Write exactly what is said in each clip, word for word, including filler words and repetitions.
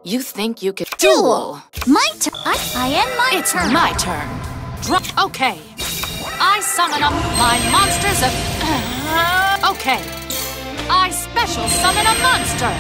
You think you could duel? My turn. I, I end my It's turn. my turn. Drop. Okay. I summon up my monsters of. Okay. I special summon a monster.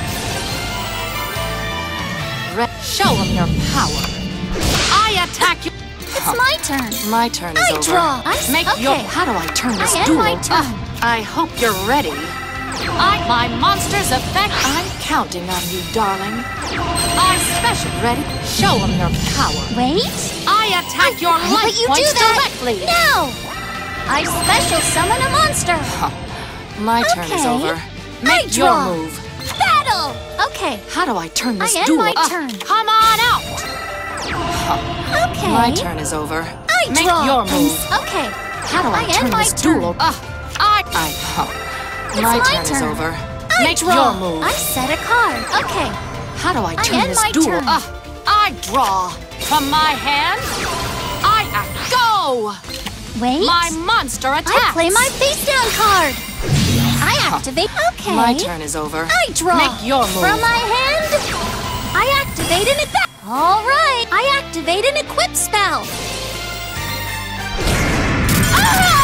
Re Show them your power. I attack you. It's my turn. My turn is I over. draw. I Make okay. your. How do I turn this I end duel? my turn. Uh, I hope you're ready. I my monster's effect. I'm counting on you, darling. I special ready. Show them your power. Wait. I attack I, your I life let you points do that. directly. No. I special summon a monster. Huh. My turn is Okay. over. I Make draw. your move. Battle. Okay. How do I turn this I end duel? my Uh, turn. Come on out. Okay. My turn is over. I Make draw. your move. Okay. How do I, I end turn my this turn. duel? Uh, I. I. Huh. It's my, my turn, is turn. over. I Make draw. your move. I set a card. Okay. How do I I turn end this my duel? turn. Uh, I draw. From my hand, I act. Go. Wait. My monster attacks. I play my face down card. I activate. Okay. My turn is over. I draw. Make your move. From my hand, I activate an attack. All right. I activate an equip spell. Ah!